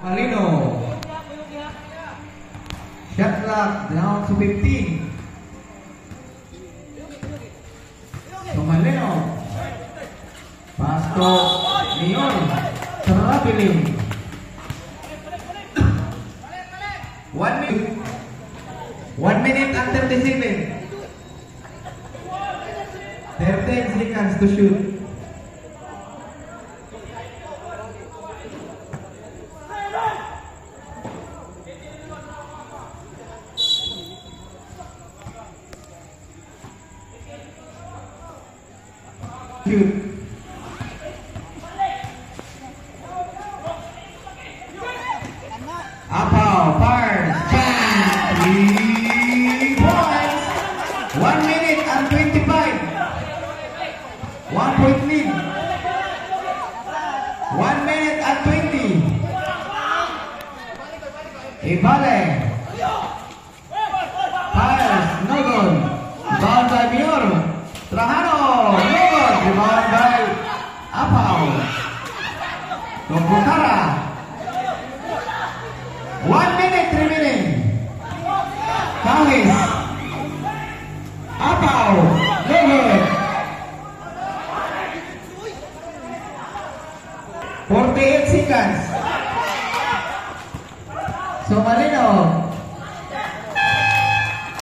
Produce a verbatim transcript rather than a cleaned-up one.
Malino. Shot clock down to fifteen. So Malino. Pass to Leon. Traveling. One minute. One minute and thirty seconds. Thirteen seconds to shoot. Shoot. Apaw, fires, chance, three points. One minute and twenty-five. One point lead. One minute and twenty. Ibale. Fires, no good. Rebound by Mior. Trajano, no good. Rebound by Apaw. Tokutara. One minute remaining. Kawis. Apaw. No good. forty-eight seconds. So Malino.